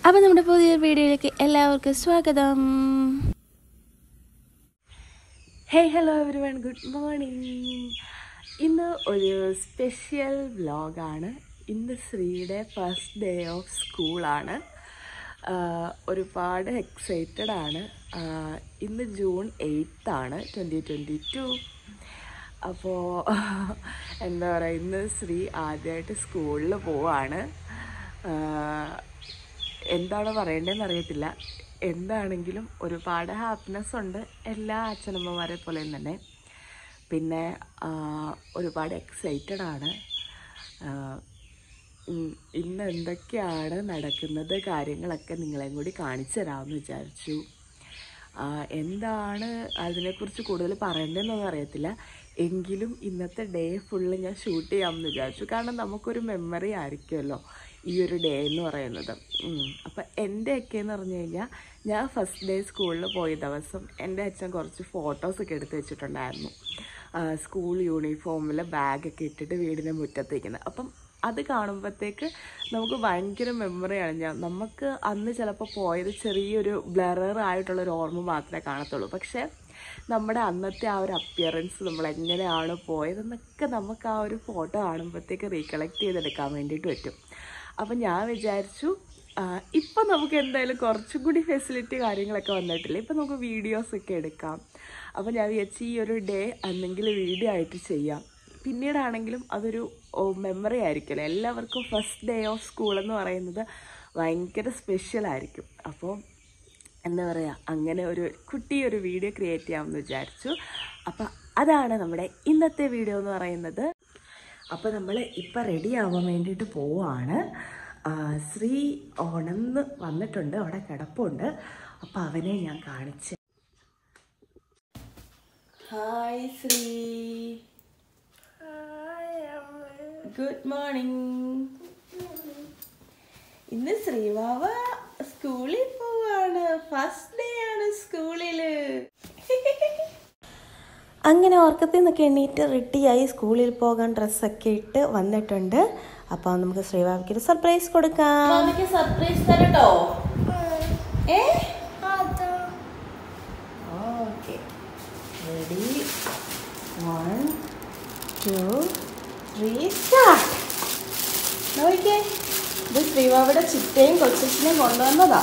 അപ്പോൾ നമ്മുടെ പുതിയൊരു വീഡിയോയിലേക്ക് എല്ലാവർക്കും സ്വാഗതം. Hey hello everyone, good morning. ഇന്ന് ഒരു സ്പെഷ്യൽ വ്ലോഗാണ്. ഇന്ന് ശ്രീയുടെ ഫസ്റ്റ് ഡേ ഓഫ് സ്കൂളാണ്. ഒരുപാട് എക്സൈറ്റഡ് ആണ്. ഇന്ന് ജൂൺ 8 ആണ് 2022. അപ്പോൾ എന്താ പറയുക, ഇന്ന് ശ്രീ ആദ്യമായിട്ട് സ്കൂളിൽ പോവാണ്. എന്താണ് പറയേണ്ടതെന്ന് അറിയത്തില്ല. എന്താണെങ്കിലും ഒരുപാട് ഹാപ്പിനെസ് ഉണ്ട്, എല്ലാ അച്ഛനമ്മമാരെ പോലെയും തന്നെ. പിന്നെ ഒരുപാട് എക്സൈറ്റഡ് ആണ്. ഇന്ന് എന്തൊക്കെയാണ് നടക്കുന്നത് കാര്യങ്ങളൊക്കെ നിങ്ങളെയും കൂടി കാണിച്ചു തരാമെന്ന് വിചാരിച്ചു. എന്താണ് അതിനെക്കുറിച്ച് കൂടുതൽ പറയേണ്ടതെന്നൊന്നും അറിയത്തില്ല. എങ്കിലും ഇന്നത്തെ ഡേ ഫുള്ള് ഞാൻ ഷൂട്ട് ചെയ്യാമെന്ന് വിചാരിച്ചു. കാരണം നമുക്കൊരു മെമ്മറി ആയിരിക്കുമല്ലോ ഈ ഒരു ഡേ എന്ന് പറയുന്നത്. അപ്പം എൻ്റെയൊക്കെ എന്ന് പറഞ്ഞു കഴിഞ്ഞാൽ, ഞാൻ ഫസ്റ്റ് ഡേ സ്കൂളിൽ പോയ ദിവസം എൻ്റെ അച്ഛൻ കുറച്ച് ഫോട്ടോസൊക്കെ എടുത്ത് വെച്ചിട്ടുണ്ടായിരുന്നു. സ്കൂൾ യൂണിഫോമിൽ ബാഗൊക്കെ ഇട്ടിട്ട് വീടിൻ്റെ മുറ്റത്തേക്കുന്നത്. അപ്പം അത് കാണുമ്പോഴത്തേക്ക് നമുക്ക് ഭയങ്കര മെമ്മറിയാണ്. നമുക്ക് അന്ന് ചിലപ്പോൾ പോയത് ചെറിയൊരു ബ്ലറായിട്ടുള്ളൊരു ഓർമ്മ മാത്രമേ കാണത്തുള്ളൂ. പക്ഷേ നമ്മുടെ അന്നത്തെ ആ ഒരു അപ്പിയറൻസ്, നമ്മൾ എങ്ങനെയാണ് പോയതെന്നൊക്കെ നമുക്ക് ആ ഒരു ഫോട്ടോ കാണുമ്പോഴത്തേക്ക് റീകളക്ട് ചെയ്തെടുക്കാൻ വേണ്ടിയിട്ട് പറ്റും. അപ്പം ഞാൻ വിചാരിച്ചു, ഇപ്പം നമുക്ക് എന്തായാലും കുറച്ചും കൂടി ഫെസിലിറ്റി കാര്യങ്ങളൊക്കെ വന്നിട്ടില്ല. ഇപ്പം നമുക്ക് വീഡിയോസൊക്കെ എടുക്കാം. അപ്പം ഞാൻ വിചാരിച്ചു ഈ ഒരു ഡേ അന്നെങ്കിൽ വീഡിയോ ആയിട്ട് ചെയ്യാം. പിന്നീടാണെങ്കിലും അതൊരു മെമ്മറി ആയിരിക്കുമല്ലോ. എല്ലാവർക്കും ഫസ്റ്റ് ഡേ ഓഫ് സ്കൂൾ എന്ന് പറയുന്നത് ഭയങ്കര സ്പെഷ്യലായിരിക്കും. അപ്പോൾ എന്താ പറയുക, അങ്ങനെ ഒരു കുട്ടിയൊരു വീഡിയോ ക്രിയേറ്റ് ചെയ്യാമെന്ന് വിചാരിച്ചു. അപ്പം അതാണ് നമ്മുടെ ഇന്നത്തെ വീഡിയോ എന്ന് പറയുന്നത്. അപ്പോൾ നമ്മൾ ഇപ്പം റെഡി ആവാൻ വേണ്ടിയിട്ട് പോവാണ്. ശ്രീ ഉണർന്ന് വന്നിട്ടുണ്ട്, അവിടെ കിടപ്പുണ്ട്. അപ്പം അവനെ ഞാൻ കാണിച്ച്. Hi Sree, good morning. ഇന്ന് ശ്രീവാവ സ്കൂളിൽ പോവാണ്. ഫസ്റ്റ് ഡേ ആണ് സ്കൂളിൽ. അങ്ങനെ ഉറക്കത്തിൽ നിന്നൊക്കെ എണ്ണീറ്റ് റെഡിയായി സ്കൂളിൽ പോകാൻ ഡ്രസ്സൊക്കെ ഇട്ട് വന്നിട്ടുണ്ട്. അപ്പോൾ നമുക്ക് ശ്രീവാവിക്ക് ഒരു സർപ്രൈസ് കൊടുക്കാം. സർപ്രൈസ് തരട്ടോ? Okay, ready, 1 2 3 start. നോക്കിക്കേ, ഇത് ശ്രീവാവിടെ ചിറ്റയും കൊച്ചിനെയും കൊണ്ടുവന്നതാ.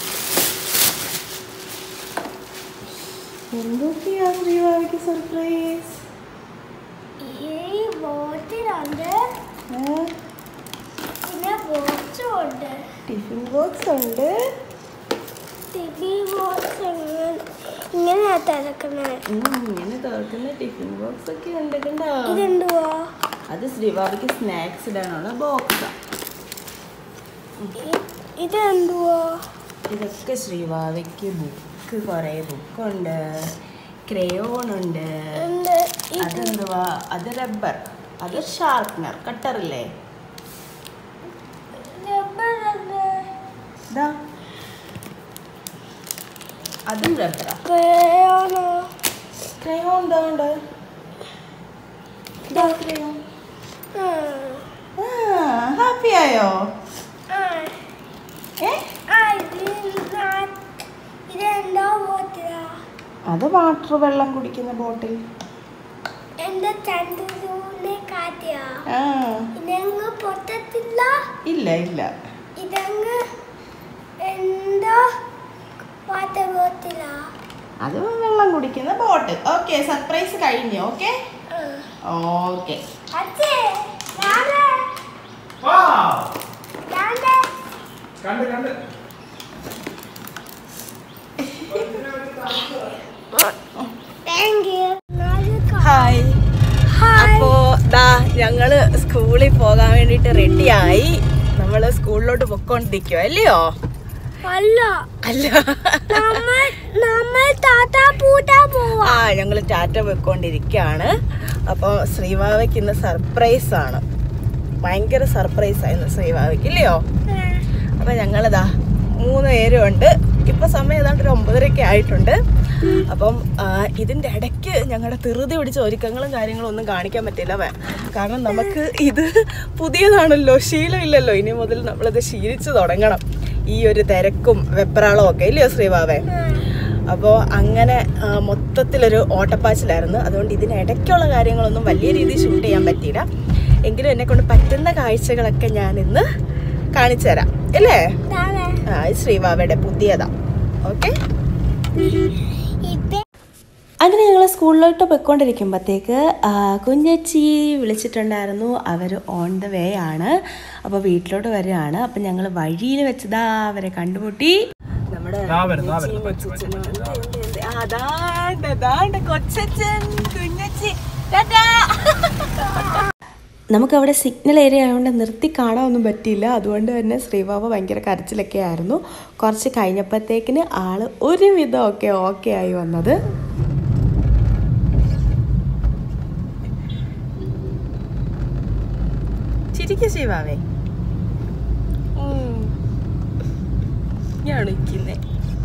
എന്തൊക്കെയാ ശ്രീവാവിക്ക് സർപ്രൈസ്? ടിഫിൻ ബോക്സ് ഉണ്ട്. ഇങ്ങനെ തുറക്കുന്ന ടിഫിൻ ബോക്സ് ഒക്കെ ഉണ്ട്. കണ്ടോ? അത് ശ്രീവാവിക്ക് സ്നാക്സ് ഇടാനുള്ള ബോക്സാ. ഇതെന്തുവാ? ഇതൊക്കെ ശ്രീവാവിക്ക് ബുക്ക്, കുറേ ബുക്കുണ്ട്, ക്രയോൺ ഉണ്ട്. അതെന്തുവാ? അത് റബ്ബർ, അത് ഷാർപ്നർ, കട്ടറില്ലേ? അതും റബ്ബറാ. ക്രയോൺ ഉണ്ട്. ഹാപ്പി ആയോ? അത് വാട്ടർ, വെള്ളം കുടിക്കുന്ന ബോട്ടിൽ. ഇല്ല ഇല്ല, അത് വെള്ളം കുടിക്കുന്ന ബോട്ടിൽ. ഓക്കെ, സർപ്രൈസ് കഴിഞ്ഞു. Okay okay. ഹായ്. അപ്പോ ഞങ്ങള് സ്കൂളിൽ പോകാൻ വേണ്ടിട്ട് റെഡിയായി. നമ്മള് സ്കൂളിലോട്ട് പൊക്കോണ്ടിരിക്കുവോ? അല്ലയോ? അല്ല, ഞങ്ങള് ടാറ്റ പോയിക്കൊണ്ടിരിക്കുകയാണ്. അപ്പോൾ ശ്രീവാവയ്ക്ക് ഇന്ന് സർപ്രൈസ് ആണ്. ഭയങ്കര സർപ്രൈസായിരുന്നു ശ്രീവാവയ്ക്ക്, ഇല്ലയോ? അപ്പൊ ഞങ്ങളിതാ 3 പേരും ഉണ്ട്. ഇപ്പൊ സമയം ഏതാണ്ട് 9:30 ആയിട്ടുണ്ട്. അപ്പം ഇതിൻ്റെ ഇടയ്ക്ക് ഞങ്ങളുടെ ധൃതി പിടിച്ച ഒരുക്കങ്ങളും കാര്യങ്ങളും ഒന്നും കാണിക്കാൻ പറ്റില്ല. കാരണം നമുക്ക് ഇത് പുതിയതാണല്ലോ, ശീലമില്ലല്ലോ. ഇനി മുതൽ നമ്മളിത് ശീലിച്ച് തുടങ്ങണം. ഈ ഒരു തിരക്കും വെപ്രാളവും ഒക്കെ ഇല്ലയോ ശ്രീവാവേ? അപ്പോൾ അങ്ങനെ മൊത്തത്തിലൊരു ഓട്ടപ്പാച്ചിലായിരുന്നു. അതുകൊണ്ട് ഇതിനിടയ്ക്കുള്ള കാര്യങ്ങളൊന്നും വലിയ രീതിയിൽ ഷൂട്ട് ചെയ്യാൻ പറ്റിയില്ല. എങ്കിലും എന്നെ കൊണ്ട് പറ്റുന്ന കാഴ്ചകളൊക്കെ ഞാൻ ഇന്ന് കാണിച്ചു തരാം അല്ലേ? ശ്രീവാവയുടെ പുതിയതാ. ഓക്കെ, അങ്ങനെ ഞങ്ങൾ സ്കൂളിലോട്ട് പോയിക്കൊണ്ടിരിക്കുമ്പോഴത്തേക്ക് കുഞ്ഞച്ചി വിളിച്ചിട്ടുണ്ടായിരുന്നു. അവർ ഓൺ ദ വേ ആണ്. അപ്പോൾ വീട്ടിലോട്ട് വരികയാണ്. അപ്പം ഞങ്ങൾ വഴിയിൽ വെച്ചതാ അവരെ കണ്ടുമുട്ടി. നമ്മുടെ കൊച്ചച്ഛൻ കുഞ്ഞച്ചി. നമുക്കവിടെ സിഗ്നൽ ഏരിയ ആയതുകൊണ്ട് നിർത്തി കാണാനൊന്നും പറ്റിയില്ല. അതുകൊണ്ട് തന്നെ ശ്രീവാവ ഭയങ്കര കരച്ചിലൊക്കെ ആയിരുന്നു. കുറച്ച് കഴിഞ്ഞപ്പോഴത്തേക്കിന് ആള് ഒരുവിധം ഓക്കെ ആയി വന്നത്. ചിരിക്ക് ശ്രീവാവേ. ഞാൻ ഇരിക്കുന്നേ.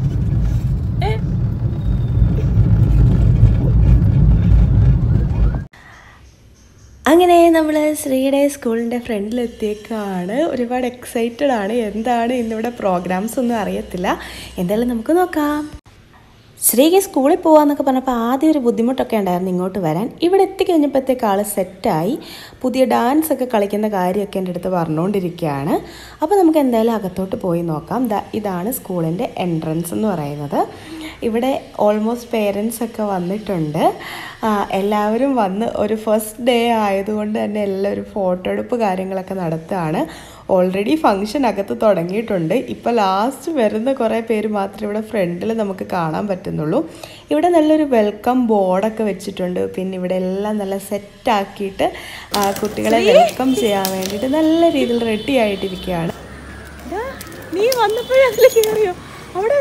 അങ്ങനെ നമ്മൾ ശ്രീയുടെ സ്കൂളിൻ്റെ ഫ്രണ്ടിലെത്തിയേക്കാണ്. ഒരുപാട് എക്സൈറ്റഡ് ആണ്. എന്താണ് ഇന്നിവിടെ പ്രോഗ്രാംസ് ഒന്നും അറിയത്തില്ല. എന്തായാലും നമുക്ക് നോക്കാം. ശ്രീക്ക് സ്കൂളിൽ പോകാമെന്നൊക്കെ പറഞ്ഞപ്പോൾ ആദ്യം ഒരു ബുദ്ധിമുട്ടൊക്കെ ഉണ്ടായിരുന്നു ഇങ്ങോട്ട് വരാൻ. ഇവിടെ എത്തിക്കഴിഞ്ഞപ്പോഴത്തേക്ക് ആൾ സെറ്റായി. പുതിയ ഡാൻസൊക്കെ കളിക്കുന്ന കാര്യമൊക്കെ എൻ്റെ അടുത്ത് പറഞ്ഞുകൊണ്ടിരിക്കുകയാണ്. അപ്പോൾ നമുക്ക് എന്തായാലും അകത്തോട്ട് പോയി നോക്കാം. ഇതാണ് സ്കൂളിൻ്റെ എൻട്രൻസ് എന്ന് പറയുന്നത്. ഇവിടെ ഓൾമോസ്റ്റ് പേരൻസൊക്കെ വന്നിട്ടുണ്ട്. എല്ലാവരും വന്ന് ഒരു ഫസ്റ്റ് ഡേ ആയതുകൊണ്ട് തന്നെ എല്ലാവരും ഫോട്ടോ എടുപ്പ് കാര്യങ്ങളൊക്കെ നടത്തുകയാണ്. ഓൾറെഡി ഫംഗ്ഷൻ അകത്ത് തുടങ്ങിയിട്ടുണ്ട്. ഇപ്പോൾ ലാസ്റ്റ് വരുന്ന കുറേ പേര് മാത്രമേ ഇവിടെ ഫ്രണ്ടിൽ നമുക്ക് കാണാൻ പറ്റുന്നുള്ളൂ. ഇവിടെ നല്ലൊരു വെൽക്കം ബോർഡൊക്കെ വെച്ചിട്ടുണ്ട്. പിന്നെ ഇവിടെ എല്ലാം നല്ല സെറ്റാക്കിയിട്ട് കുട്ടികളെ വെൽക്കം ചെയ്യാൻ വേണ്ടിയിട്ട് നല്ല രീതിയിൽ റെഡി ആയിട്ടിരിക്കുകയാണ്. നീ വന്നപ്പോഴേ അതിൽ കയറിയോ? അവിടെ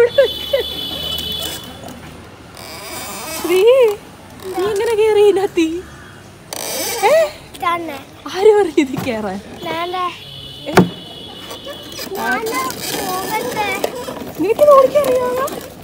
ശ്രീ, നീ എങ്ങനെ കയറി ഇതിനകത്ത്? ആര് പറഞ്ഞു ഇത് കയറാൻ? നിനക്ക് നോക്കിയറിയാമോ?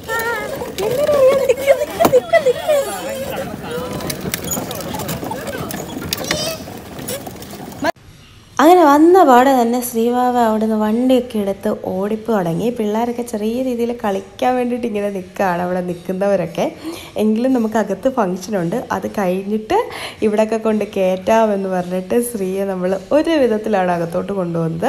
അങ്ങനെ വന്ന പാടെ തന്നെ ശ്രീവാവ അവിടെ നിന്ന് വണ്ടിയൊക്കെ എടുത്ത് ഓടിപ്പ് തുടങ്ങി. പിള്ളേരൊക്കെ ചെറിയ രീതിയിൽ കളിക്കാൻ വേണ്ടിയിട്ട് ഇങ്ങനെ നിൽക്കുകയാണ് അവിടെ നിൽക്കുന്നവരൊക്കെ. എങ്കിലും നമുക്ക് അകത്ത് ഫംഗ്ഷനുണ്ട്. അത് കഴിഞ്ഞിട്ട് ഇവിടെയൊക്കെ കൊണ്ട് കയറ്റാമെന്ന് പറഞ്ഞിട്ട് ശ്രീയെ നമ്മൾ ഒരു വിധത്തിലാണ് അകത്തോട്ട് കൊണ്ടുവന്നത്.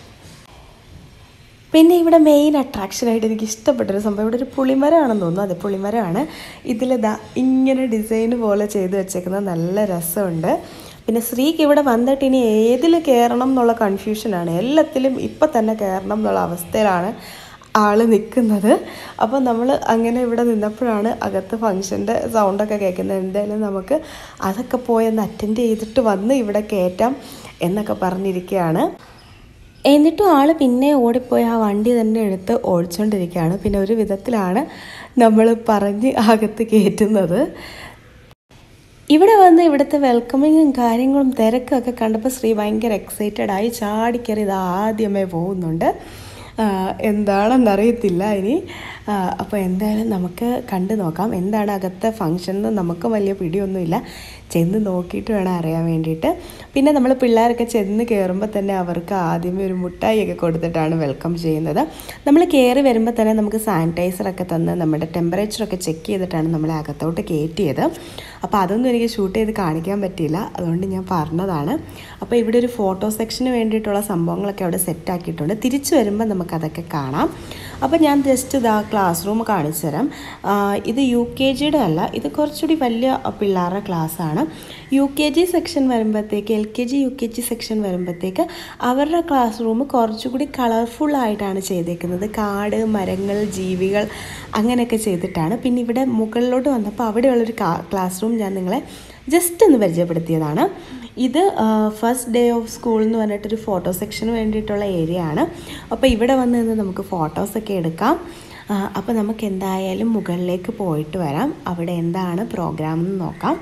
പിന്നെ ഇവിടെ മെയിൻ അട്രാക്ഷനായിട്ട് എനിക്ക് ഇഷ്ടപ്പെട്ടൊരു സംഭവം, ഇവിടെ ഒരു പുളിമരമാണെന്ന് തോന്നുന്നു. അതെ, പുളിമരമാണ്. ഇതിലിതാ ഇങ്ങനെ ഡിസൈൻ പോലെ ചെയ്ത് വെച്ചേക്കുന്നത് നല്ല രസമുണ്ട്. പിന്നെ ശ്രീക്ക് ഇവിടെ വന്നിട്ട് ഇനി ഏതിൽ കയറണം എന്നുള്ള കൺഫ്യൂഷനാണ്. എല്ലാത്തിലും ഇപ്പം തന്നെ കയറണം എന്നുള്ള അവസ്ഥയിലാണ് ആൾ നിൽക്കുന്നത്. അപ്പോൾ നമ്മൾ അങ്ങനെ ഇവിടെ നിന്നപ്പോഴാണ് അകത്ത് ഫംഗ്ഷൻ്റെ സൗണ്ടൊക്കെ കേൾക്കുന്നത്. എന്തായാലും നമുക്ക് അതൊക്കെ പോയൊന്ന് അറ്റൻഡ് ചെയ്തിട്ട് വന്ന് ഇവിടെ കയറ്റാം എന്നൊക്കെ പറഞ്ഞിരിക്കുകയാണ്. എന്നിട്ടും ആൾ പിന്നെ ഓടിപ്പോയി ആ വണ്ടി തന്നെ എടുത്ത് ഓടിച്ചുകൊണ്ടിരിക്കുകയാണ്. പിന്നെ ഒരു വിധത്തിലാണ് നമ്മൾ പറഞ്ഞ് അകത്ത് കയറ്റുന്നത്. ഇവിടെ വന്ന് ഇവിടുത്തെ വെൽക്കമിങ്ങും കാര്യങ്ങളും തിരക്കൊക്കെ കണ്ടപ്പോൾ ശ്രീ ഭയങ്കര എക്സൈറ്റഡ് ആയി ചാടിക്കറി ഇത് ആദ്യമേ പോകുന്നുണ്ട്. എന്താണെന്നറിയത്തില്ല ഇനി. അപ്പോൾ എന്തായാലും നമുക്ക് കണ്ടു നോക്കാം എന്താണ് അകത്തെ ഫംഗ്ഷൻ എന്ന്. നമുക്ക് വലിയ പിടിയൊന്നുമില്ല, ചെന്ന് നോക്കിയിട്ട് വേണം അറിയാൻ വേണ്ടിയിട്ട്. പിന്നെ നമ്മൾ പിള്ളേരൊക്കെ ചെന്ന് കയറുമ്പോൾ തന്നെ അവർക്ക് ആദ്യമേ ഒരു മുട്ടായിയൊക്കെ കൊടുത്തിട്ടാണ് വെൽക്കം ചെയ്യുന്നത്. നമ്മൾ കയറി വരുമ്പോൾ തന്നെ നമുക്ക് സാനിറ്റൈസറൊക്കെ തന്ന് നമ്മുടെ ടെമ്പറേച്ചറൊക്കെ ചെക്ക് ചെയ്തിട്ടാണ് നമ്മളെ അകത്തോട്ട് കയറ്റിയത്. അപ്പോൾ അതൊന്നും എനിക്ക് ഷൂട്ട് ചെയ്ത് കാണിക്കാൻ പറ്റിയില്ല, അതുകൊണ്ട് ഞാൻ പറഞ്ഞതാണ്. അപ്പോൾ ഇവിടെ ഒരു ഫോട്ടോ സെക്ഷന് വേണ്ടിയിട്ടുള്ള സംഭവങ്ങളൊക്കെ അവിടെ സെറ്റാക്കിയിട്ടുണ്ട്. തിരിച്ചു വരുമ്പോൾ നമുക്കതൊക്കെ കാണാം. അപ്പോൾ ഞാൻ ജസ്റ്റ് ഇതാ ക്ലാസ് റൂം കാണിച്ചു തരാം. ഇത് UKGയുടെ അല്ല, ഇത് കുറച്ചുകൂടി വലിയ പിള്ളേരുടെ ക്ലാസ്സാണ്. UKG സെക്ഷൻ വരുമ്പോഴത്തേക്ക് LKG UKG സെക്ഷൻ വരുമ്പോഴത്തേക്ക് അവരുടെ ക്ലാസ് റൂം കുറച്ചുകൂടി കളർഫുള്ളായിട്ടാണ് ചെയ്തേക്കുന്നത്. കാട്, മരങ്ങൾ, ജീവികൾ അങ്ങനെയൊക്കെ ചെയ്തിട്ടാണ്. പിന്നെ ഇവിടെ മുകളിലോട്ട് വന്നപ്പോൾ അവിടെയുള്ളൊരു ക്ലാസ് റൂം ഞാൻ നിങ്ങളെ ജസ്റ്റ് ഒന്ന് പരിചയപ്പെടുത്തിയതാണ്. ഇത് ഫസ്റ്റ് ഡേ ഓഫ് സ്കൂൾ എന്ന് പറഞ്ഞിട്ടൊരു ഫോട്ടോ സെക്ഷന് വേണ്ടിയിട്ടുള്ള ഏരിയ ആണ്. അപ്പോൾ ഇവിടെ വന്ന് നിന്ന് നമുക്ക് ഫോട്ടോസൊക്കെ എടുക്കാം. അപ്പോൾ നമുക്ക് എന്തായാലും മുകളിലേക്ക് പോയിട്ട് വരാം, അവിടെ എന്താണ് പ്രോഗ്രാം എന്ന് നോക്കാം.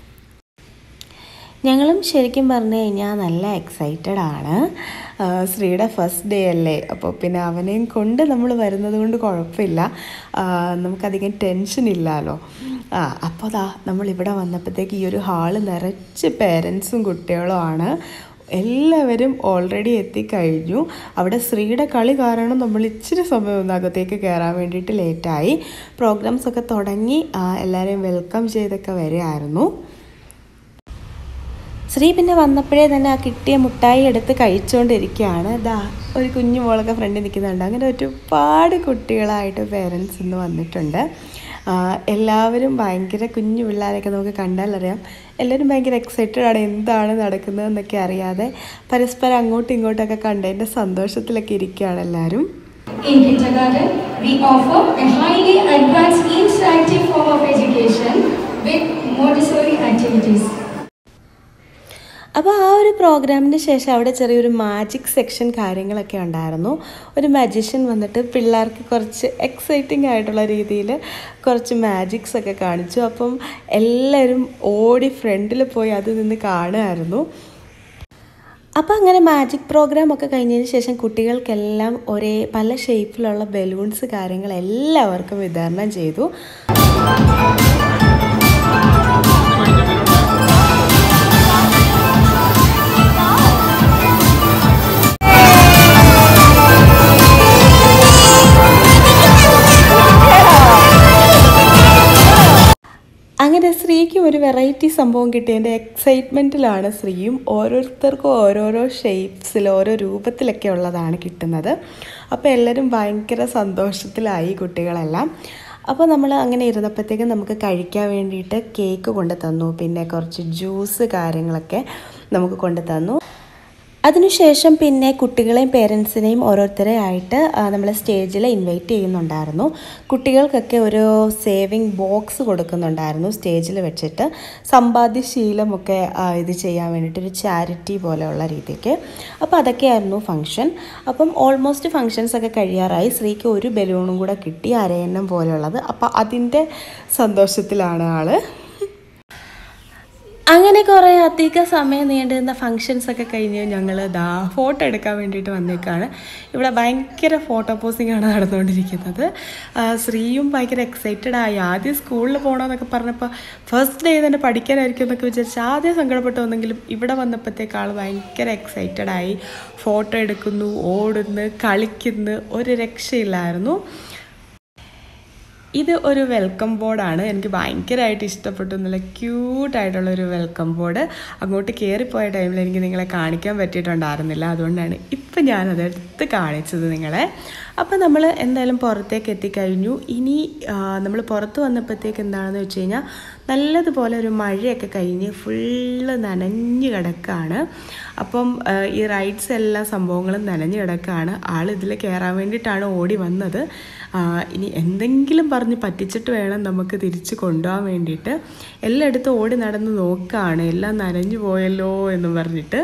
ഞങ്ങളും ശരിക്കും പറഞ്ഞു കഴിഞ്ഞാൽ നല്ല എക്സൈറ്റഡ് ആണ്. ശ്രീയുടെ ഫസ്റ്റ് ഡേ അല്ലേ, അപ്പോൾ പിന്നെ അവനെയും കൊണ്ട് നമ്മൾ വരുന്നത് കൊണ്ട് കുഴപ്പമില്ല, നമുക്കധികം ടെൻഷൻ ഇല്ലല്ലോ. അപ്പോൾ നമ്മളിവിടെ വന്നപ്പോഴത്തേക്ക് ഈ ഒരു ഹാള് നിറച്ച് പേരൻസും കുട്ടികളും ആണ്. എല്ലാവരും ഓൾറെഡി എത്തിക്കഴിഞ്ഞു. അവിടെ ശ്രീയുടെ കളി കാരണം നമ്മൾ ഇച്ചിരി സമയം ഒന്ന് അകത്തേക്ക് കയറാൻ വേണ്ടിയിട്ട് ലേറ്റായി. പ്രോഗ്രാംസൊക്കെ തുടങ്ങി എല്ലാവരെയും വെൽക്കം ചെയ്തൊക്കെ വരികയായിരുന്നു. ശ്രീ പിന്നെ വന്നപ്പോഴേ തന്നെ ആ കിട്ടിയ മുട്ടായി എടുത്ത് കഴിച്ചുകൊണ്ടിരിക്കുകയാണ്. ഒരു കുഞ്ഞു മോളൊക്കെ ഫ്രണ്ടിൽ നിൽക്കുന്നുണ്ട്. അങ്ങനെ ഒരുപാട് കുട്ടികളായിട്ട് പേരൻസ് ഇന്ന് വന്നിട്ടുണ്ട്. എല്ലാവരും ഭയങ്കര കുഞ്ഞു പിള്ളേരൊക്കെ നമുക്ക് കണ്ടാലറിയാം, എല്ലാവരും ഭയങ്കര എക്സൈറ്റഡ് ആണ് എന്താണ് നടക്കുന്നതെന്നൊക്കെ അറിയാതെ പരസ്പരം അങ്ങോട്ടും ഇങ്ങോട്ടൊക്കെ കണ്ടതിൻ്റെ സന്തോഷത്തിലൊക്കെ ഇരിക്കുകയാണ് എല്ലാവരും. In kindergarten, we offer a highly advanced interactive form of education with Montessori activities. അപ്പോൾ ആ ഒരു പ്രോഗ്രാമിന് ശേഷം അവിടെ ചെറിയൊരു മാജിക് സെക്ഷൻ കാര്യങ്ങളൊക്കെ ഉണ്ടായിരുന്നു. ഒരു മാജിഷ്യൻ വന്നിട്ട് പിള്ളേർക്ക് കുറച്ച് എക്സൈറ്റിംഗ് ആയിട്ടുള്ള രീതിയിൽ കുറച്ച് മാജിക്സ് ഒക്കെ കാണിച്ചു. അപ്പം എല്ലാവരും ഓടി ഫ്രണ്ടിൽ പോയി അത് നിന്ന് കാണുമായിരുന്നു. അപ്പോൾ അങ്ങനെ മാജിക് പ്രോഗ്രാം ഒക്കെ കഴിഞ്ഞതിന് ശേഷം കുട്ടികൾക്കെല്ലാം ഒരേ പല ഷേപ്പിലുള്ള ബലൂൺസ് കാര്യങ്ങൾ എല്ലാവർക്കും വിതരണം ചെയ്തു. അങ്ങനെ ശ്രീക്കും ഒരു വെറൈറ്റി സംഭവം കിട്ടിയതിൻ്റെ എക്സൈറ്റ്മെൻറ്റിലാണ് ശ്രീയും. ഓരോരുത്തർക്കും ഓരോരോ ഷേപ്സിൽ ഓരോ രൂപത്തിലൊക്കെ ഉള്ളതാണ് കിട്ടുന്നത്. അപ്പോൾ എല്ലാവരും ഭയങ്കര സന്തോഷത്തിലായി കുട്ടികളെല്ലാം. അപ്പോൾ നമ്മൾ അങ്ങനെ ഇരുന്നപ്പോഴത്തേക്കും നമുക്ക് കഴിക്കാൻ വേണ്ടിയിട്ട് കേക്ക് കൊണ്ട് തന്നു, പിന്നെ കുറച്ച് ജ്യൂസ് കാര്യങ്ങളൊക്കെ നമുക്ക് കൊണ്ട് തന്നു. അതിനുശേഷം പിന്നെ കുട്ടികളെയും പേരൻസിനെയും ഓരോരുത്തരെ ആയിട്ട് നമ്മൾ സ്റ്റേജിൽ ഇൻവൈറ്റ് ചെയ്യുന്നുണ്ടായിരുന്നു. കുട്ടികൾക്കൊക്കെ ഒരു സേവിങ് ബോക്സ് കൊടുക്കുന്നുണ്ടായിരുന്നു സ്റ്റേജിൽ വെച്ചിട്ട്, സമ്പാദ്യശീലമൊക്കെ ഇത് ചെയ്യാൻ വേണ്ടിയിട്ട് ഒരു ചാരിറ്റി പോലെയുള്ള രീതിക്ക്. അപ്പോൾ അതൊക്കെയായിരുന്നു ഫംഗ്ഷൻ. അപ്പം ഓൾമോസ്റ്റ് ഫങ്ഷൻസൊക്കെ കഴിയാറായി. ശ്രീക്ക് ഒരു ബലൂണും കൂടെ കിട്ടി, അരയന്നം പോലെയുള്ളത്. അപ്പോൾ അതിൻ്റെ സന്തോഷത്തിലാണ് ആൾ. അങ്ങനെ കുറേ അധിക സമയം നീണ്ടുന്ന ഫങ്ഷൻസൊക്കെ കഴിഞ്ഞ് ഞങ്ങൾ ഫോട്ടോ എടുക്കാൻ വേണ്ടിയിട്ട് വന്നേക്കാണ്. ഇവിടെ ഭയങ്കര ഫോട്ടോ പോസിംഗ് ആണ് നടന്നുകൊണ്ടിരിക്കുന്നത്. ശ്രീയും ഭയങ്കര എക്സൈറ്റഡ് ആയി. ആദ്യം സ്കൂളിൽ പോകണമെന്നൊക്കെ പറഞ്ഞപ്പോൾ ഫസ്റ്റ് ഡേ തന്നെ പഠിക്കാനായിരിക്കും എന്നൊക്കെ വിചാരിച്ച് ആദ്യം സങ്കടപ്പെട്ട് വന്നെങ്കിലും ഇവിടെ വന്നപ്പോഴത്തേക്കാൾ ഭയങ്കര എക്സൈറ്റഡ് ആയി. ഫോട്ടോ എടുക്കുന്നു, ഓടുന്നു, കളിക്കുന്നു, ഒരു രക്ഷയില്ലായിരുന്നു. ഇത് ഒരു വെൽക്കം ബോർഡാണ്. എനിക്ക് ഭയങ്കരമായിട്ട് ഇഷ്ടപ്പെട്ടു. നല്ല ക്യൂട്ടായിട്ടുള്ളൊരു വെൽക്കം ബോർഡ്. അങ്ങോട്ട് കയറിപ്പോയ ടൈമിൽ എനിക്ക് നിങ്ങളെ കാണിക്കാൻ പറ്റിയിട്ടുണ്ടായിരുന്നില്ല, അതുകൊണ്ടാണ് ഇപ്പം ഞാനതെടുത്ത് കാണിച്ചത് നിങ്ങളെ. അപ്പം നമ്മൾ എന്തായാലും പുറത്തേക്ക് എത്തിക്കഴിഞ്ഞു. ഇനി നമ്മൾ പുറത്ത് വന്നപ്പോഴത്തേക്ക് എന്താണെന്ന് വെച്ച് കഴിഞ്ഞാൽ നല്ലതുപോലെ ഒരു മഴയൊക്കെ കഴിഞ്ഞ് ഫുള്ള് നനഞ്ഞ് കിടക്കുകയാണ്. അപ്പം ഈ റൈഡ്സ് എല്ലാ സംഭവങ്ങളും നനഞ്ഞ് കിടക്കുകയാണ്. ആൾ ഇതിൽ കയറാൻ വേണ്ടിയിട്ടാണ് ഓടി വന്നത്. ഇനി എന്തെങ്കിലും പറഞ്ഞ് പറ്റിച്ചിട്ട് വേണം നമുക്ക് തിരിച്ച് കൊണ്ടുപോകാൻ വേണ്ടിയിട്ട്. എല്ലായിടത്തും ഓടി നടന്ന് നോക്കുകയാണ്, എല്ലാം നനഞ്ഞു പോയല്ലോ എന്ന് പറഞ്ഞിട്ട്.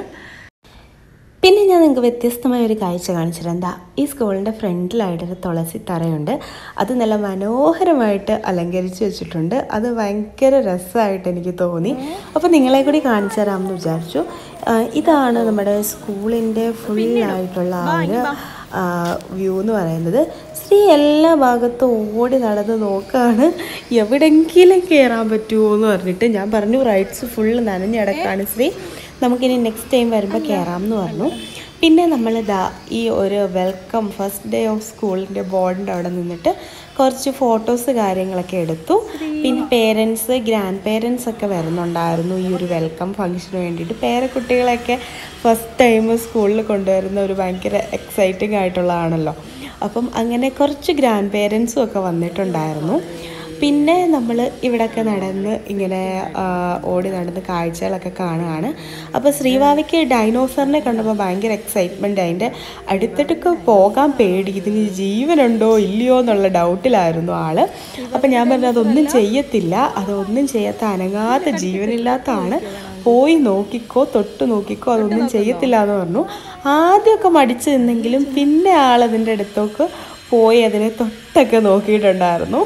പിന്നെ ഞാൻ നിങ്ങൾക്ക് വ്യത്യസ്തമായ ഒരു കാഴ്ച കാണിച്ചിട്ടുണ്ട്. എന്താ, ഈ സ്കൂളിൻ്റെ ഫ്രണ്ടിലായിട്ടൊരു തുളസി തറയുണ്ട്. അത് നല്ല മനോഹരമായിട്ട് അലങ്കരിച്ച് വെച്ചിട്ടുണ്ട്. അത് ഭയങ്കര രസമായിട്ട് എനിക്ക് തോന്നി. അപ്പോൾ നിങ്ങളെ കൂടി കാണിച്ചു തരാമെന്ന് വിചാരിച്ചു. ഇതാണ് നമ്മുടെ സ്കൂളിൻ്റെ ഫുള്ളായിട്ടുള്ള ആ ഒരു വ്യൂ എന്ന് പറയുന്നത്. ശ്രീ എല്ലാ ഭാഗത്തും ഓടി നടന്ന് നോക്കുകയാണ്, എവിടെയെങ്കിലും കയറാൻ പറ്റുമോ എന്ന് പറഞ്ഞിട്ട്. ഞാൻ പറഞ്ഞു റൈഡ്സ് ഫുള്ള് നനഞ്ഞടക്കാണ് ശ്രീ, നമുക്കിനി നെക്സ്റ്റ് ടൈം വരുമ്പോൾ കയറാമെന്ന് പറഞ്ഞു. പിന്നെ നമ്മൾ ഈ ഒരു വെൽക്കം ഫസ്റ്റ് ഡേ ഓഫ് സ്കൂളിൻ്റെ ബോർഡിൻ്റെ അവിടെ നിന്നിട്ട് കുറച്ച് ഫോട്ടോസ് കാര്യങ്ങളൊക്കെ എടുത്തു. പിന്നെ പേരൻസ്, ഗ്രാൻഡ് പേരൻസ് ഒക്കെ വരുന്നുണ്ടായിരുന്നു ഈ ഒരു വെൽക്കം ഫംഗ്ഷന് വേണ്ടിയിട്ട്. പേരക്കുട്ടികളൊക്കെ ഫസ്റ്റ് ടൈം സ്കൂളിൽ കൊണ്ടുവരുന്ന ഒരു ഭയങ്കര എക്സൈറ്റിംഗ് ആയിട്ടുള്ളതാണല്ലോ. അപ്പം അങ്ങനെ കുറച്ച് ഗ്രാൻഡ് പേരൻസും ഒക്കെ വന്നിട്ടുണ്ടായിരുന്നു. പിന്നെ നമ്മൾ ഇവിടെയൊക്കെ നടന്ന് ഇങ്ങനെ ഓടി നടന്ന് കാഴ്ചകളൊക്കെ കാണുകയാണ്. അപ്പോൾ ശ്രീവാവിക്ക് ഡൈനോസറിനെ കണ്ടപ്പോൾ ഭയങ്കര എക്സൈറ്റ്മെൻറ്റ്. അതിൻ്റെ അടുത്തിട്ടൊക്കെ പോകാൻ പേടി, ഇതിന് ജീവനുണ്ടോ ഇല്ലയോ എന്നുള്ള ഡൗട്ടിലായിരുന്നു ആൾ. അപ്പോൾ ഞാൻ പറഞ്ഞു അതൊന്നും ചെയ്യത്തില്ല, അതൊന്നും ചെയ്യാത്ത അനങ്ങാത്ത ജീവനില്ലാത്ത ആൾ, പോയി നോക്കിക്കോ, തൊട്ട് നോക്കിക്കോ, അതൊന്നും ചെയ്യത്തില്ല എന്ന് പറഞ്ഞു. ആദ്യമൊക്കെ മടിച്ചു നിന്നെങ്കിലും പിന്നെ ആളതിൻ്റെ അടുത്തൊക്കെ പോയി അതിനെ തൊട്ടൊക്കെ നോക്കിയിട്ടുണ്ടായിരുന്നു.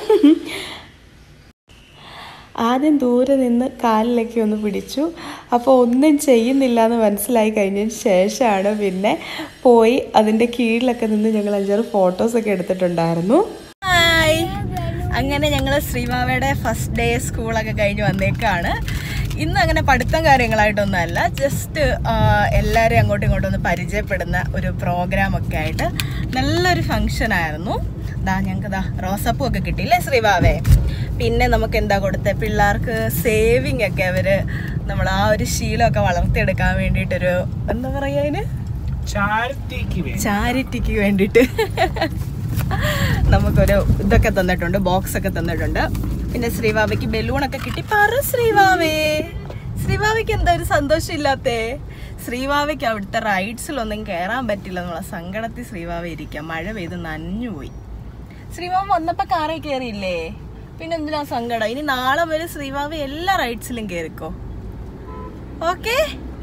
ആദ്യം ദൂരെ നിന്ന് കാലിലൊക്കെ ഒന്ന് പിടിച്ചു. അപ്പോൾ ഒന്നും ചെയ്യുന്നില്ല എന്ന് മനസ്സിലായി കഴിഞ്ഞതിന് ശേഷമാണ് പിന്നെ പോയി അതിൻ്റെ കീഴിലൊക്കെ നിന്ന് ഞങ്ങൾ 5-6 ഫോട്ടോസൊക്കെ എടുത്തിട്ടുണ്ടായിരുന്നു. ഹായ്, അങ്ങനെ ഞങ്ങൾ ശ്രീവാവയുടെ ഫസ്റ്റ് ഡേ സ്കൂളൊക്കെ കഴിഞ്ഞ് വന്നേക്കാണ്. ഇന്ന് അങ്ങനെ പഠിത്തം കാര്യങ്ങളായിട്ടൊന്നുമല്ല, ജസ്റ്റ് എല്ലാവരെയും അങ്ങോട്ടും ഇങ്ങോട്ടും ഒന്ന് പരിചയപ്പെടുന്ന ഒരു പ്രോഗ്രാമൊക്കെ ആയിട്ട് നല്ലൊരു ഫങ്ഷൻ ആയിരുന്നു. ഞങ്ങൾക്ക് റോസപ്പൂ ഒക്കെ കിട്ടിയില്ലേ ശ്രീവാവേ? പിന്നെ നമുക്ക് എന്താ കൊടുത്തത്, പിള്ളേർക്ക് സേവിങ് ഒക്കെ അവര് നമ്മൾ ആ ഒരു ശീലമൊക്കെ വളർത്തിയെടുക്കാൻ വേണ്ടിയിട്ടൊരു എന്താ പറയുക അതിന്, ചാരിറ്റിക്ക് വേണ്ടിയിട്ട് നമുക്കൊരു ഇതൊക്കെ തന്നിട്ടുണ്ട്, ബോക്സ് ഒക്കെ തന്നിട്ടുണ്ട്. പിന്നെ ശ്രീവാവയ്ക്ക് ബലൂണൊക്കെ കിട്ടി. പറ ശ്രീവാവേ, ശ്രീവാവയ്ക്ക് എന്താ ഒരു സന്തോഷം ഇല്ലാത്തേ? ശ്രീവാവയ്ക്ക് അവിടുത്തെ റൈഡ്സിലൊന്നും കയറാൻ പറ്റില്ല എന്നുള്ള സങ്കടത്തിൽ ശ്രീവാവ ഇരിക്കാം. മഴ പെയ്ത് നനഞ്ഞുപോയി. ശ്രീവാവ വന്നപ്പോ കാറിൽ കയറിയില്ലേ? പിന്നെ എന്തിനാ സങ്കടം? ഇനി നാളെ വരെ ശ്രീവാവ എല്ലാ റൈഡ്സിലും കയറിക്കോ. ഓക്കെ?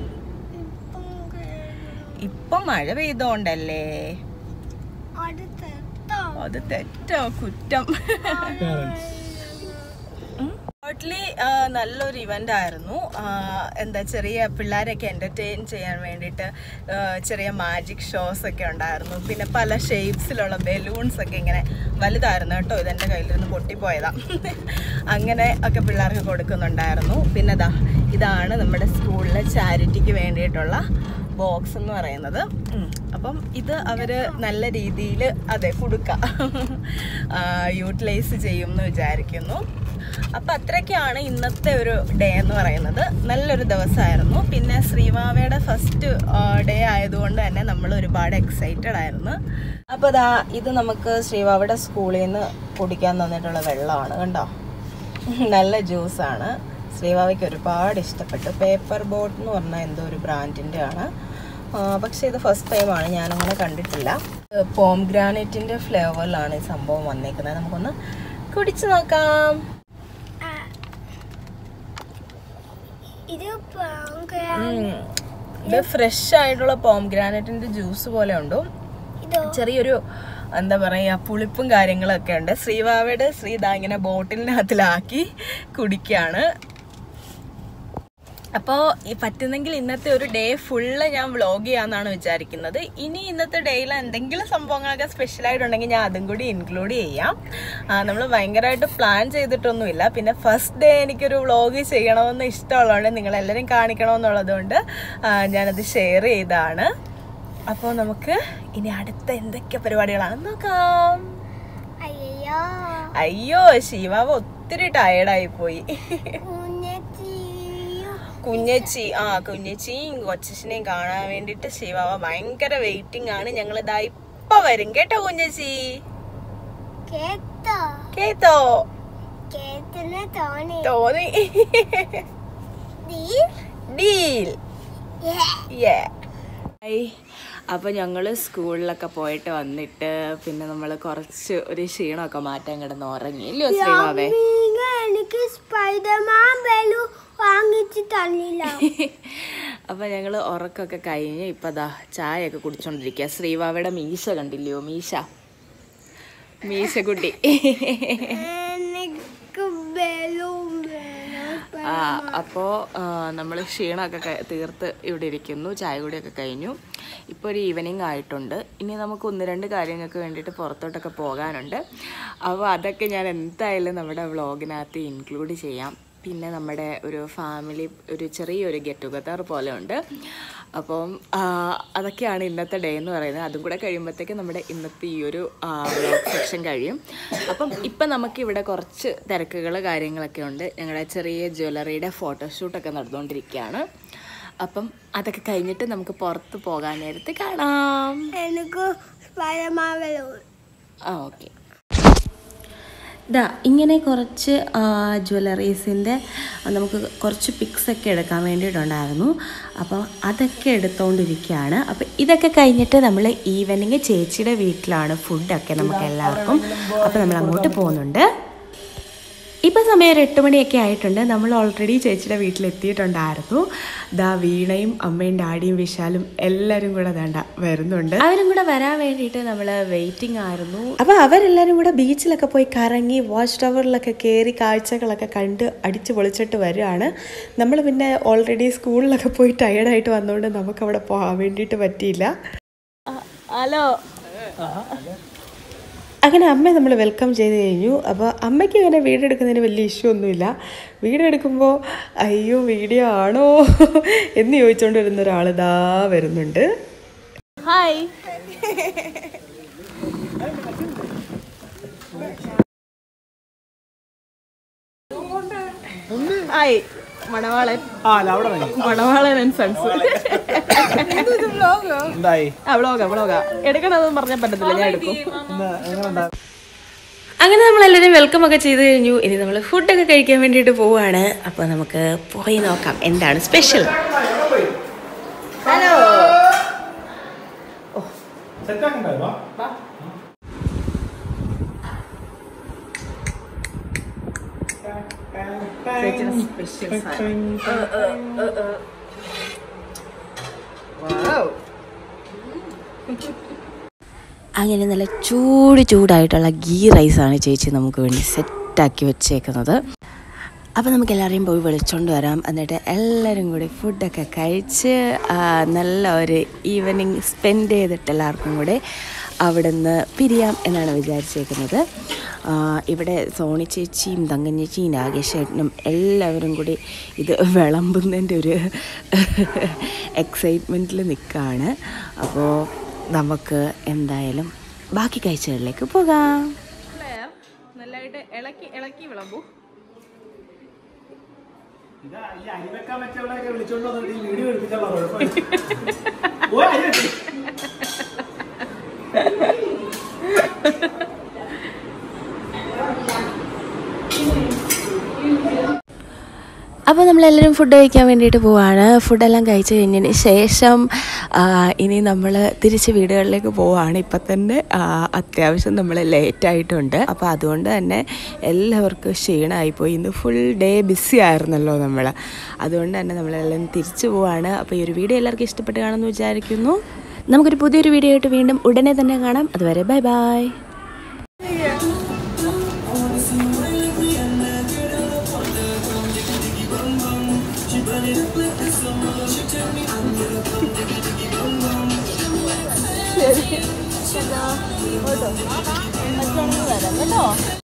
ഇപ്പൊ മഴ പെയ്തോണ്ടല്ലേ? അത് തെറ്റോ കുറ്റം? ടോട്ടലി നല്ലൊരു ഇവന്റ് ആയിരുന്നു. എന്താ, ചെറിയ പിള്ളേരൊക്കെ എന്റർടൈൻ ചെയ്യാൻ വേണ്ടിയിട്ട് ചെറിയ മാജിക് ഷോസ് ഒക്കെ ഉണ്ടായിരുന്നു. പിന്നെ പല ഷേപ്സിലുള്ള ബലൂൺസ് ഒക്കെ ഇങ്ങനെ വലുതായിരുന്നു കേട്ടോ, ഇതെൻ്റെ കയ്യിലിരുന്ന് പൊട്ടിപ്പോയതാ. അങ്ങനെ ഒക്കെ പിള്ളേർക്ക് കൊടുക്കുന്നുണ്ടായിരുന്നു. പിന്നെ ഇതാണ് നമ്മുടെ സ്കൂളിലെ ചാരിറ്റിക്ക് വേണ്ടിയിട്ടുള്ള ബോക്സ് എന്ന് പറയുന്നത്. അപ്പം ഇത് അവര് നല്ല രീതിയിൽ കൊടുക്കാം യൂട്ടിലൈസ് ചെയ്യും എന്ന് വിചാരിക്കുന്നു. അപ്പം അത്രയ്ക്കാണ് ഇന്നത്തെ ഒരു ഡേ എന്ന് പറയുന്നത്. നല്ലൊരു ദിവസമായിരുന്നു. പിന്നെ ശ്രീവാവയുടെ ഫസ്റ്റ് ഡേ ആയതുകൊണ്ട് തന്നെ നമ്മൾ ഒരുപാട് എക്സൈറ്റഡ് ആയിരുന്നു. അപ്പോൾ ഇത് നമുക്ക് ശ്രീവാവയുടെ സ്കൂളിൽ നിന്ന് കുടിക്കാൻ തന്നിട്ടുള്ള വെള്ളമാണ് കണ്ടോ, നല്ല ജ്യൂസാണ്. ശ്രീവാവയ്ക്ക് ഒരുപാട് ഇഷ്ടപ്പെട്ടു. പേപ്പർ ബോട്ട് എന്ന് പറഞ്ഞാൽ എന്തോ ഒരു ബ്രാൻഡിൻ്റെ ആണ്. പക്ഷേ ഇത് ഫസ്റ്റ് ടൈമാണ്, ഞാനങ്ങനെ കണ്ടിട്ടില്ല. പോംഗ്രാനൈറ്റിൻ്റെ ഫ്ലേവറിലാണ് ഈ സംഭവം വന്നേക്കുന്നത്. നമുക്കൊന്ന് കുടിച്ചു നോക്കാം. ഇത് ഫ്രഷ് ആയിട്ടുള്ള പോംഗ്രാനൈറ്റിൻ്റെ ജ്യൂസ് പോലെ ഉണ്ട്. ചെറിയൊരു എന്താ പറയുക, പുളിപ്പും കാര്യങ്ങളൊക്കെ ഉണ്ട്. ശ്രീവാവയുടെ ഇങ്ങനെ ബോട്ടിലിനകത്തിലാക്കി കുടിക്കുകയാണ്. അപ്പോൾ ഈ പറ്റുന്നെങ്കിൽ ഇന്നത്തെ ഒരു ഡേ ഫുള്ള് ഞാൻ വ്ളോഗ് ചെയ്യാമെന്നാണ് വിചാരിക്കുന്നത്. ഇനി ഇന്നത്തെ ഡേയിൽ എന്തെങ്കിലും സംഭവങ്ങളൊക്കെ സ്പെഷ്യലായിട്ടുണ്ടെങ്കിൽ ഞാൻ അതും കൂടി ഇൻക്ലൂഡ് ചെയ്യാം. നമ്മൾ ഭയങ്കരമായിട്ട് പ്ലാൻ ചെയ്തിട്ടൊന്നുമില്ല. പിന്നെ ഫസ്റ്റ് ഡേ എനിക്കൊരു വ്ളോഗ് ചെയ്യണമെന്ന് ഇഷ്ടമുള്ളതുകൊണ്ട്, നിങ്ങളെല്ലാവരും കാണിക്കണമെന്നുള്ളതുകൊണ്ട് ഞാനത് ഷെയർ ചെയ്തതാണ്. അപ്പോൾ നമുക്ക് ഇനി അടുത്ത എന്തൊക്കെ പരിപാടികളാണെന്ന് നോക്കാം. അയ്യോ ശിവാവ് ഒത്തിരി ടയേർഡായി പോയി. കുഞ്ഞച്ചിയും കൊച്ചിനെയും കാണാൻ വേണ്ടിട്ട് ശിവാവ ഭയങ്കര വെയിറ്റിംഗ് ആണ്. ഞങ്ങൾ ഇപ്പൊ വരും കേട്ടോ കുഞ്ഞച്ചി. കേട്ടോ തോന്നി. ഡീൽ. അപ്പൊ ഞങ്ങള് സ്കൂളിലൊക്കെ പോയിട്ട് വന്നിട്ട് പിന്നെ നമ്മള് കുറച്ച് ഒരു ക്ഷീണമൊക്കെ മാറ്റാൻ കിടന്ന് ഉറങ്ങി. ഇല്ലയോ ശ്രീവാവേ? അപ്പൊ ഞങ്ങള് ഉറക്കൊക്കെ കഴിഞ്ഞ് ഇപ്പൊ ചായയൊക്കെ കുടിച്ചോണ്ടിരിക്കുക. ശ്രീവാവയുടെ മീശ കണ്ടില്ലയോ? മീശക്കുട്ടി. അപ്പോൾ നമ്മൾ ക്ഷീണമൊക്കെ തീർത്ത് ഇവിടെ ഇരിക്കുന്നു. ചായ കൂടിയൊക്കെ കഴിഞ്ഞു. ഇപ്പോൾ ഒരു ഈവനിങ് ആയിട്ടുണ്ട്. ഇനി നമുക്ക് 1-2 കാര്യങ്ങൾക്ക് വേണ്ടിയിട്ട് പുറത്തോട്ടൊക്കെ പോകാനുണ്ട്. അപ്പോൾ അതൊക്കെ ഞാൻ എന്തായാലും നമ്മുടെ വ്ളോഗിനകത്ത് ഇൻക്ലൂഡ് ചെയ്യാം. പിന്നെ നമ്മുടെ ഒരു ഫാമിലി ഒരു ചെറിയൊരു ഗെറ്റ് ടുഗദർ പോലെ ഉണ്ട്. അപ്പം അതൊക്കെയാണ് ഇന്നത്തെ ഡേ എന്ന് പറയുന്നത്. അതും കൂടെ കഴിയുമ്പോഴത്തേക്ക് നമ്മുടെ ഇന്നത്തെ ഈ ഒരു വ്ളോഗ് സെക്ഷൻ കഴിയും. അപ്പം ഇപ്പം നമുക്കിവിടെ കുറച്ച് തിരക്കുകൾ കാര്യങ്ങളൊക്കെ ഉണ്ട്. ഞങ്ങളുടെ ചെറിയ ജ്വല്ലറിയുടെ ഫോട്ടോഷൂട്ടൊക്കെ നടന്നുകൊണ്ടിരിക്കുകയാണ്. അപ്പം അതൊക്കെ കഴിഞ്ഞിട്ട് നമുക്ക് പുറത്ത് പോകാൻ നേരത്തെ കാണാം. ഓക്കെ. ഇങ്ങനെ കുറച്ച് ജ്വല്ലറീസിൻ്റെ നമുക്ക് കുറച്ച് പിക്സൊക്കെ എടുക്കാൻ വേണ്ടിയിട്ടുണ്ടായിരുന്നു. അപ്പോൾ അതൊക്കെ എടുത്തുകൊണ്ടിരിക്കുകയാണ്. അപ്പോൾ ഇതൊക്കെ കഴിഞ്ഞിട്ട് നമ്മൾ ഈവനിങ് ചേച്ചിയുടെ വീട്ടിലാണ് ഫുഡൊക്കെ നമുക്ക് എല്ലാവർക്കും. അപ്പോൾ നമ്മൾ അങ്ങോട്ട് പോകുന്നുണ്ട്. ഇപ്പോൾ സമയം 8 മണിയൊക്കെ ആയിട്ടുണ്ട്. നമ്മൾ ഓൾറെഡി ചേച്ചിയുടെ വീട്ടിലെത്തിയിട്ടുണ്ടായിരുന്നു. വീണയും അമ്മയും ഡാഡിയും വിശാലും എല്ലാവരും കൂടെ വരുന്നുണ്ട്. അവരും കൂടെ വരാൻ വേണ്ടിയിട്ട് നമ്മൾ വെയിറ്റിംഗ് ആയിരുന്നു. അപ്പോൾ അവരെല്ലാവരും കൂടെ ബീച്ചിലൊക്കെ പോയി കറങ്ങി വാച്ച് ടവറിലൊക്കെ കയറി കാഴ്ചകളൊക്കെ കണ്ട് അടിച്ച് പൊളിച്ചിട്ട് വരികയാണ്. നമ്മൾ പിന്നെ ഓൾറെഡി സ്കൂളിലൊക്കെ പോയി ടയേർഡായിട്ട് വന്നുകൊണ്ട് നമുക്കവിടെ പോകാൻ വേണ്ടിയിട്ട് പറ്റിയില്ല. ഹലോ അങ്ങനെ അമ്മയെ നമ്മൾ വെൽക്കം ചെയ്ത് കഴിഞ്ഞു. അപ്പോൾ അമ്മയ്ക്ക് അങ്ങനെ വീഡിയോ എടുക്കുന്നതിന് വലിയ ഇഷ്യൂ ഒന്നുമില്ല. വീഡിയോ എടുക്കുമ്പോൾ അയ്യോ വീഡിയോ ആണോ എന്ന് ചോദിച്ചുകൊണ്ട് വരുന്ന ഒരാൾ ഇതാ വരുന്നുണ്ട്. ഹായ്. ഹായ് മണവാളൻ മണവാളൻ സൺസ്. വ്ളോഗാ എടുക്കണമെന്ന് പറഞ്ഞാൽ പറ്റത്തില്ല, ഞാൻ എടുക്കും. അങ്ങനെ നമ്മളെല്ലാവരും വെൽക്കം ഒക്കെ ചെയ്ത് കഴിഞ്ഞു. ഇനി നമ്മൾ ഫുഡൊക്കെ കഴിക്കാൻ വേണ്ടിയിട്ട് പോവുകയാണ്. അപ്പോൾ നമുക്ക് പോയി നോക്കാം എന്താണ് സ്പെഷ്യൽ. ഹലോ. അങ്ങനെ നല്ല ചൂടായിട്ടുള്ള ഗീ റൈസാണ് ചേച്ചി നമുക്ക് വേണ്ടി സെറ്റാക്കി വെച്ചേക്കുന്നത്. അപ്പോൾ നമുക്ക് എല്ലാവരെയും പോയി വിളിച്ചുകൊണ്ട് വരാം. എന്നിട്ട് എല്ലാവരും കൂടി ഫുഡൊക്കെ കഴിച്ച് നല്ല ഒരു ഈവനിങ് സ്പെൻഡ് ചെയ്തിട്ട് എല്ലാവർക്കും കൂടെ അവിടെ നിന്ന് പിരിയാം എന്നാണ് വിചാരിച്ചേക്കുന്നത്. ഇവിടെ സോണി ചേച്ചിയും തങ്കൻ ചേച്ചിയും നാഗേഷേട്ടനും എല്ലാവരും കൂടി ഇത് വിളമ്പുന്നതിൻ്റെ ഒരു എക്സൈറ്റ്മെൻറ്റിൽ നിൽക്കുകയാണ്. അപ്പോൾ നമുക്ക് എന്തായാലും ബാക്കി കാഴ്ചകളിലേക്ക് പോകാം. നല്ലതായിട്ട് ഇളക്കി വിളമ്പൂ. അപ്പോൾ നമ്മളെല്ലാവരും ഫുഡ് കഴിക്കാൻ വേണ്ടിയിട്ട് പോവാണ്. ഫുഡെല്ലാം കഴിച്ച് കഴിഞ്ഞതിന് ശേഷം ഇനി നമ്മൾ തിരിച്ച് വീടുകളിലേക്ക് പോവാണ്. ഇപ്പം തന്നെ അത്യാവശ്യം നമ്മൾ ലേറ്റായിട്ടുണ്ട്. അപ്പോൾ അതുകൊണ്ട് തന്നെ എല്ലാവർക്കും ക്ഷീണമായിപ്പോയി. ഇന്ന് ഫുൾ ഡേ ബിസി ആയിരുന്നല്ലോ നമ്മൾ. അതുകൊണ്ട് തന്നെ നമ്മളെല്ലാം തിരിച്ചു പോവാണ്. അപ്പോൾ ഈ ഒരു വീഡിയോ എല്ലാവർക്കും ഇഷ്ടപ്പെട്ട് കാണുമെന്ന് വിചാരിക്കുന്നു. നമുക്കൊരു പുതിയൊരു വീഡിയോ ആയിട്ട് വീണ്ടും ഉടനെ തന്നെ കാണാം. അതുവരെ ബൈ ബൈ. ശരി കേട്ടോ.